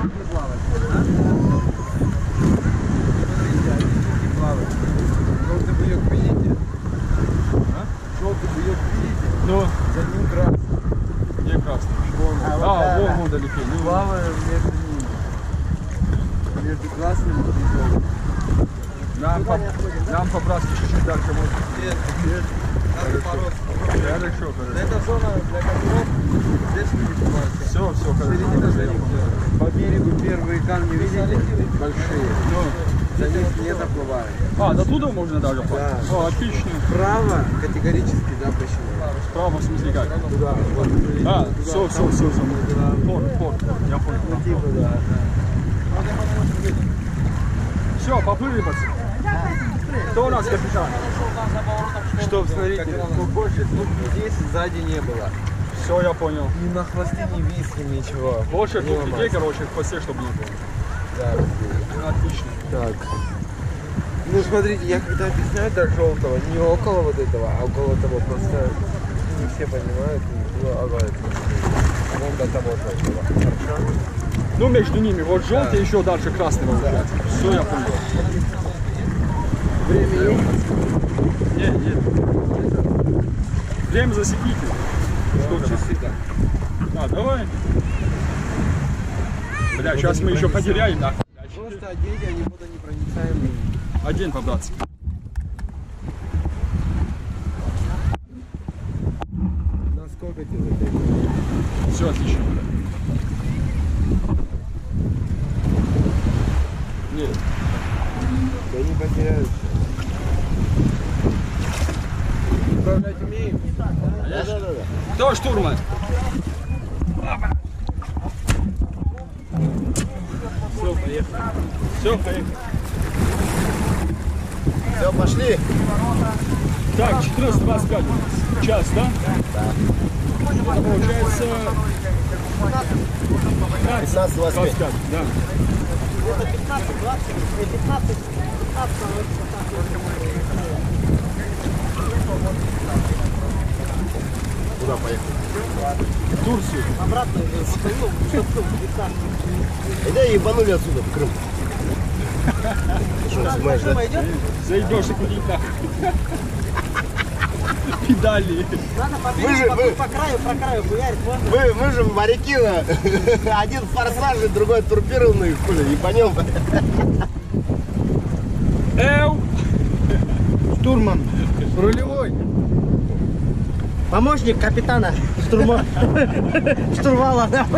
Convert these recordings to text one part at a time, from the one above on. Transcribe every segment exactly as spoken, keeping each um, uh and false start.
плавать, да? Смотрите, они не плавают. Желтый буек видите? А? Желтый буек видите? Ну. За ним красный. Где красный? Вон. А, А, вон, да, вон, да. вон далеко. Ну, плаваем между ними. Между красным и желтым. Нам по, нам по братски чуть-чуть дальше можно. Нет, нет. Надо бороться. Хорошо, хорошо. Это зона для катеров. Здесь люди купаются. Все, все, хорошо. Середина хорошо, за я них. понял. По берегу первые камни видели? Большие. Ну. За них не заплывают. А, до туда можно даже плавать? Да. О, отлично. Вправо категорически запрещено. Справа в смысле как? Туда. Вот. А, все, все, все, все. Порт, порт. Я понял. Ну, типа, да. Все, поплыли, пацаны. Кто у нас капитан? Что, смотрите, больше звук здесь сзади не было. Все, я понял. Ни на хвосте, ни виски, ничего. Больше Не двух ломать. людей, короче, в хвосте, чтобы не было. Да, Отлично. так. Ну, смотрите, я когда объясняю до желтого, не около вот этого, а около того, просто не все понимают, и плавают. Вон до того желтого. Хорошо? Ну, между ними, вот желтый, да. Еще дальше красный получается. Да. Все, я понял. Время есть? Нет, нет. Время засеките. Сколько часы так? А, давай. Бля, вот сейчас мы еще потеряем, да? Просто оденьте, они водонепроницаемые. Один побраться. Насколько тебе? Все отлично. Нет. Да не потеряются. Управлять умеем? Да, да, да, да. Кто штурман? Все, поехали. Все, поехали. Все, пошли. Так, четырнадцать двадцать пять у нас. Час, да? Да. Это получается пятнадцать двадцать пять. Да. Это пятнадцать двадцать, пятнадцать пятнадцать. Куда поехали? В Турцию. Обратно Да ебанули отсюда, в Крым. Что, снимаешь, да? Заебешься куда-нибудь нахуй. Педали. Надо по, Вы же, по, вы... по краю, по краю хуярить можно? Вы, мы же моряки, один форсажный, другой турбированный, хули, ебанем. Эу! Штурман. Рулевой. Помощник капитана. Штурма. Штурвала, нахуй.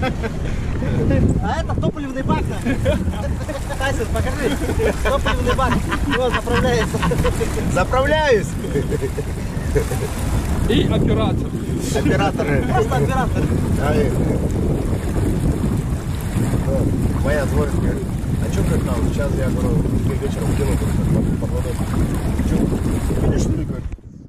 А это топливный бак. Тайсон, покажи. Топливный бак. Вот, заправляется. Заправляюсь. И оператор. Операторы. Просто оператор. Моя звонит, говорит, а что как там? Сейчас я говорю, вечером кину под водой. Что? Видишь, что ли, говорит?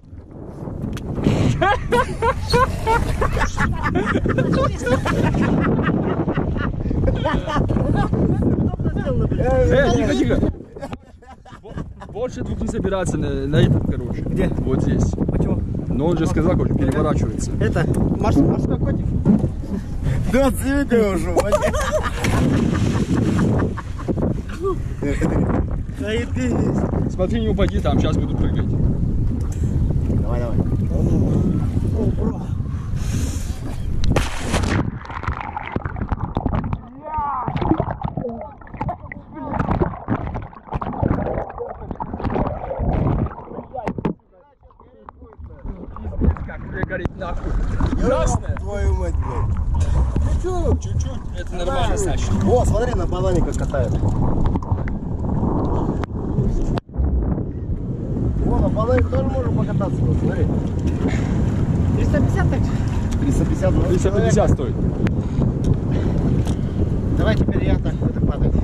Эй, тихо, тихо. Больше двух не собираться на, на этот, короче. Где? Вот здесь. Почему? Но он же сказал, короче, переворачивается. Это морской, морской котик. Да, цветы уже. Заебись. Смотри, не упади там, сейчас буду прыгать. Давай, давай. Горит нахуй. Красная? Твою мать, блядь. Чуть-чуть, чуть-чуть. Это нормально, Саша. О, смотри, на банане как катает. О, на банане тоже можем покататься. Вот, смотри. триста пятьдесят так? триста пятьдесят. триста пятьдесят стоит. Давай теперь я так буду падать.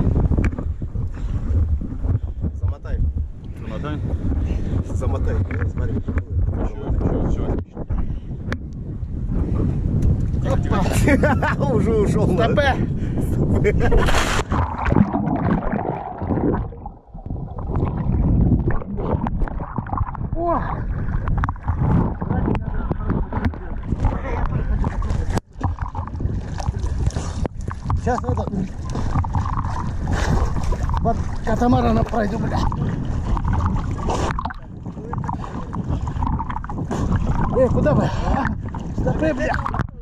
Замотай. Замотай. Замотай. Смотри. Все, все, отлично. Уже ушел. ТП. Сейчас это Под катамарана пройду, бля. Эй, куда вы? А? Стопы, бля.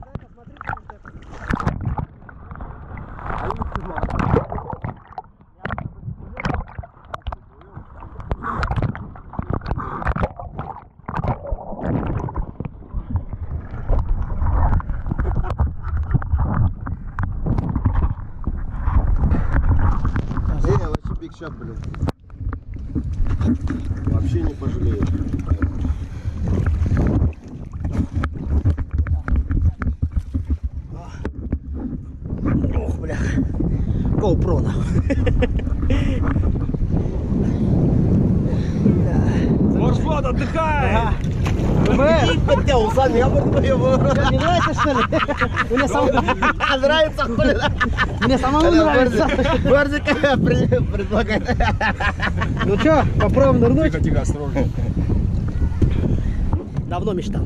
Сейчас, блин. Вообще не пожалею. Ох, бля. GoPro, Морфлот, отдыхай! Ты усами, я буду его. Не нравится, что ли? Мне самому нравится, хули. Мне самому нравится. Борзик предлагает. Ну что, попробуем нырнуть? Тихо, тихо, осторожно. Давно мечтал.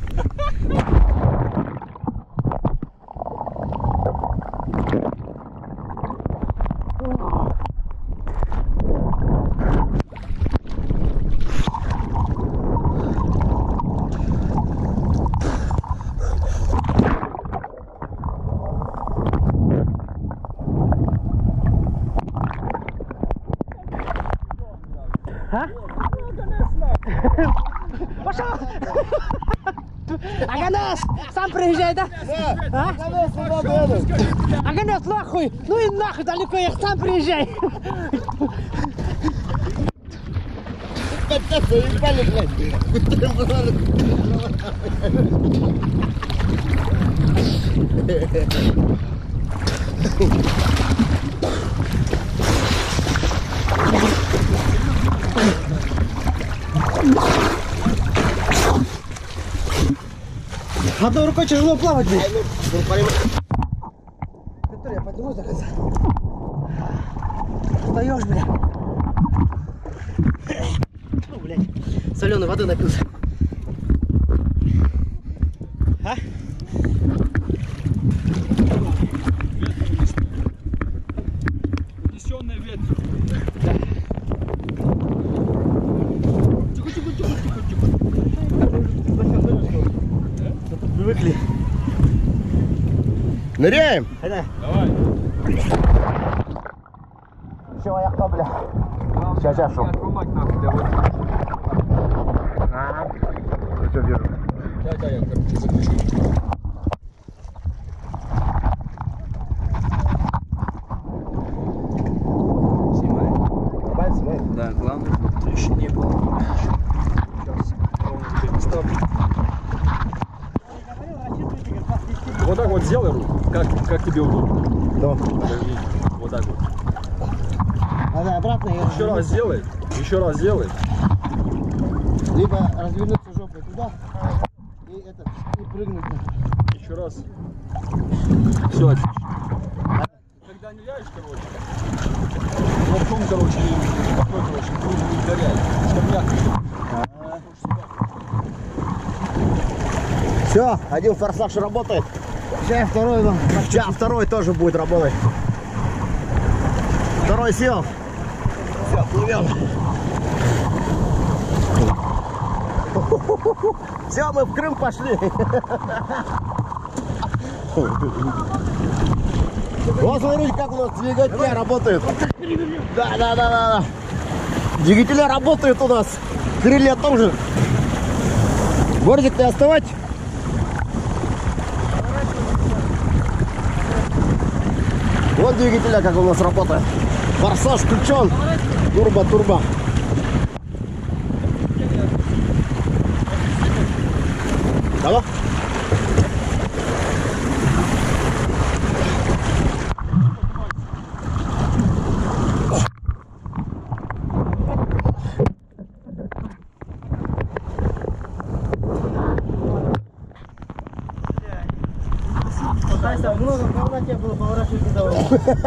А? Пошел! Аганес! Сам приезжай, да? А? Аганес, нахуй! Ну и нахуй, далеко я сам приезжай! Одной рукой тяжело плавать, блядь. Который я поднимусь до конца. Встаешь, блядь. Ну, блядь. Соленой воды напился. А? Унесенная ветром. Тихо, тихо, тихо, тихо, тихо. Привыкли. Ныряем? Давай. Давай. Все, я кто, бля? Сейчас, сейчас, шо. Отрубать нахуй, да, вот. Я тебя держу. Да, да, я, короче, закручу. Снимай. Давай, снимай. Да, главное, чтобы трещин не было. Сейчас. Ровно теперь не ставлю. Вот так вот сделай руку. Как, как тебе удобно? Да. Подожди. Вот так вот. Надо обратно. Я Еще раз сделай. Еще раз сделай. Либо развернуться жопой туда и это и прыгнуть. Еще раз. Все, отлично. Когда ныряешь, короче, плавком, короче, или такой, короче, круг не ударяй, чтобы мягко. Все, один форсаж работает. Сейчас второй вам. Сейчас второй тоже будет работать. Второй сел. Все, плывем. Все, мы в Крым пошли. Вот смотрите, как у нас двигатели работают. Да, да, да, да, да. Двигатели работают у нас. Крылья тоже. Борзик, ты оставать? Вот двигателя, как у нас работает. Форсаж включен. Турбо-турбо. Давай. Много говна тебе было поворачивать не давай.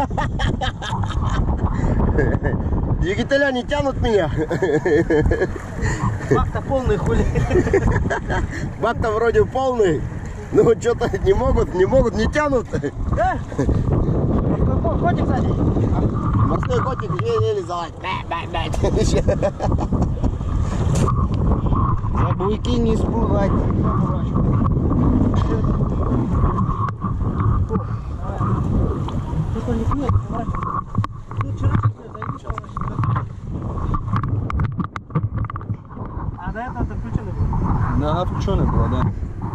Двигателя не тянут меня. Бак-то полный, хули. Бак-то вроде полный. Ну что-то не могут, не могут, не тянут. Да? А в каком Котик сзади. Морской котик еле-еле залазит. За буйки не спугать. Только не клюет, ну, вчера а до этого ты включенный был? Да, она включенная была, да.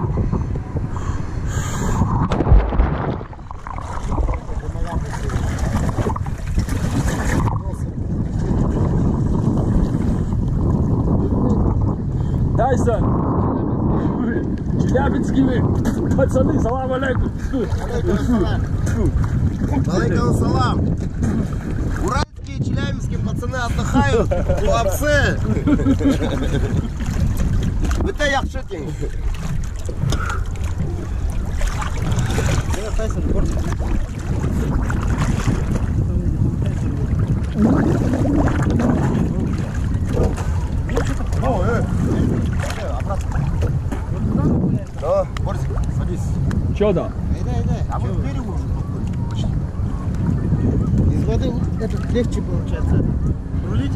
Тайсон! Челябинские пацаны, салам алейкум! Алейкум салам! Уральские, челябинские пацаны отдыхают, хлопцы! Вы-то я в шутке. Тайсон, город. О, э! Обратно. Да, Борзик, садись. Чё да? Иди, иди. А мы в берегу уже почти. Из воды это легче получается рулить.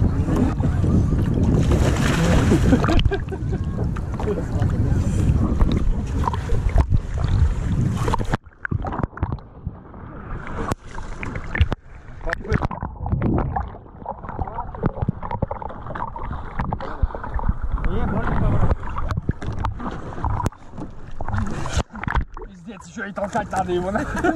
Пиздец, еще и толкать надо его.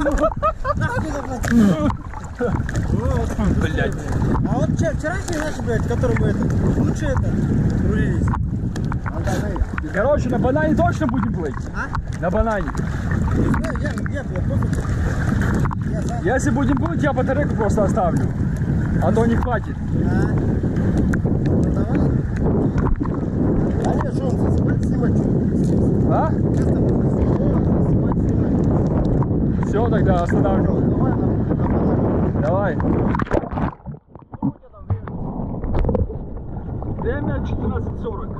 Блять. А вот вчерашний наш, блядь, который мы это, лучше это рулились. Короче, на банане точно будем плыть? А? На банане. Ну, я, нет, я просто... Я за... Если будем плыть, я батарейку просто оставлю. А то не хватит. А? Ну, давай. А не, что он засыпать, снимать? А? Чисто можно снимать, снимать. Все, тогда останавливаю. Давай, давай, давай. Давай. Время четырнадцать сорок.